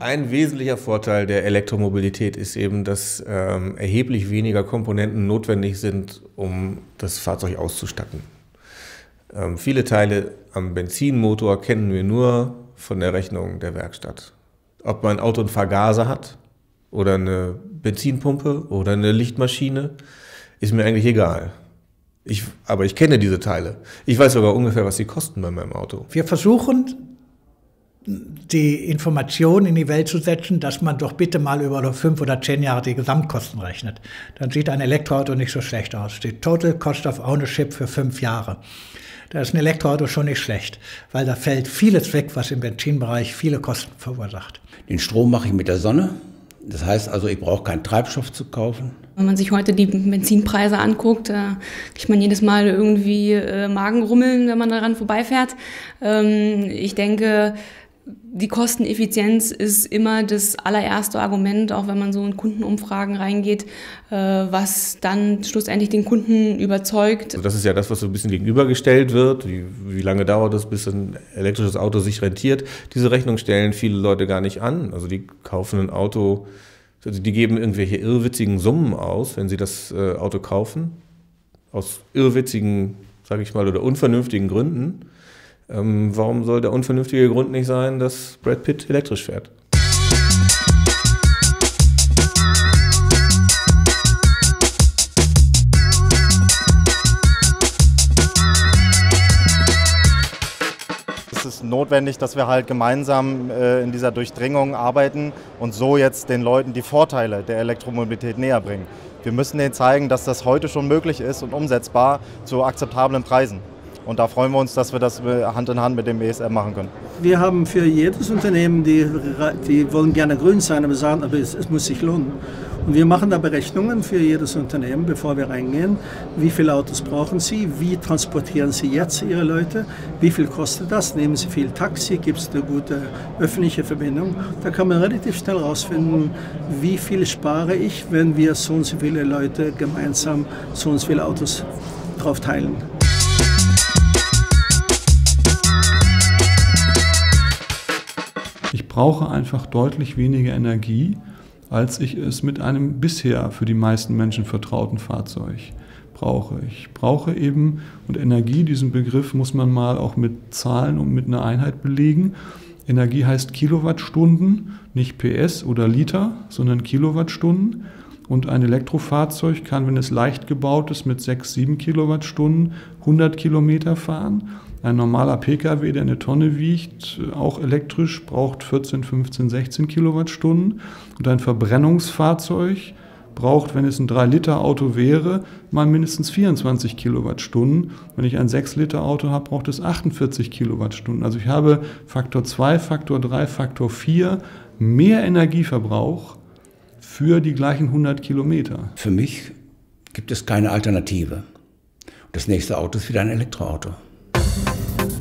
Ein wesentlicher Vorteil der Elektromobilität ist eben, dass erheblich weniger Komponenten notwendig sind, um das Fahrzeug auszustatten. Viele Teile am Benzinmotor kennen wir nur von der Rechnung der Werkstatt. Ob mein Auto einen Vergaser hat oder eine Benzinpumpe oder eine Lichtmaschine, ist mir eigentlich egal. Aber ich kenne diese Teile. Ich weiß sogar ungefähr, was sie kosten bei meinem Auto. Wir versuchen, die Information in die Welt zu setzen, dass man doch bitte mal über 5 oder 10 Jahre die Gesamtkosten rechnet. Dann sieht ein Elektroauto nicht so schlecht aus. Die Total Cost of Ownership für 5 Jahre. Da ist ein Elektroauto schon nicht schlecht, weil da fällt vieles weg, was im Benzinbereich viele Kosten verursacht. Den Strom mache ich mit der Sonne. Das heißt also, ich brauche keinen Treibstoff zu kaufen. Wenn man sich heute die Benzinpreise anguckt, kriegt man jedes Mal irgendwie Magengrummeln, wenn man daran vorbeifährt. Ich denke, die Kosteneffizienz ist immer das allererste Argument, auch wenn man so in Kundenumfragen reingeht, was dann schlussendlich den Kunden überzeugt. Also das ist ja das, was so ein bisschen gegenübergestellt wird. Wie lange dauert es, bis ein elektrisches Auto sich rentiert? Diese Rechnung stellen viele Leute gar nicht an. Also die kaufen ein Auto, also die geben irgendwelche irrwitzigen Summen aus, wenn sie das Auto kaufen. Aus irrwitzigen, sage ich mal, oder unvernünftigen Gründen. Warum soll der unvernünftige Grund nicht sein, dass Brad Pitt elektrisch fährt? Es ist notwendig, dass wir halt gemeinsam in dieser Durchdringung arbeiten und so jetzt den Leuten die Vorteile der Elektromobilität näher bringen. Wir müssen denen zeigen, dass das heute schon möglich ist und umsetzbar zu akzeptablen Preisen. Und da freuen wir uns, dass wir das Hand in Hand mit dem BSM machen können. Wir haben für jedes Unternehmen, die wollen gerne grün sein, aber sagen, aber es muss sich lohnen. Und wir machen da Berechnungen für jedes Unternehmen, bevor wir reingehen. Wie viele Autos brauchen Sie? Wie transportieren Sie jetzt Ihre Leute? Wie viel kostet das? Nehmen Sie viel Taxi? Gibt es eine gute öffentliche Verbindung? Da kann man relativ schnell herausfinden, wie viel spare ich, wenn wir so und so viele Leute gemeinsam so und so viele Autos drauf teilen. Ich brauche einfach deutlich weniger Energie, als ich es mit einem bisher für die meisten Menschen vertrauten Fahrzeug brauche. Ich brauche eben, und Energie, diesen Begriff muss man mal auch mit Zahlen und mit einer Einheit belegen. Energie heißt Kilowattstunden, nicht PS oder Liter, sondern Kilowattstunden. Und ein Elektrofahrzeug kann, wenn es leicht gebaut ist, mit 6, 7 Kilowattstunden 100 Kilometer fahren. Ein normaler Pkw, der eine Tonne wiegt, auch elektrisch, braucht 14, 15, 16 Kilowattstunden. Und ein Verbrennungsfahrzeug braucht, wenn es ein 3-Liter-Auto wäre, mal mindestens 24 Kilowattstunden. Wenn ich ein 6-Liter-Auto habe, braucht es 48 Kilowattstunden. Also ich habe Faktor 2, Faktor 3, Faktor 4 mehr Energieverbrauch für die gleichen 100 Kilometer. Für mich gibt es keine Alternative. Das nächste Auto ist wieder ein Elektroauto.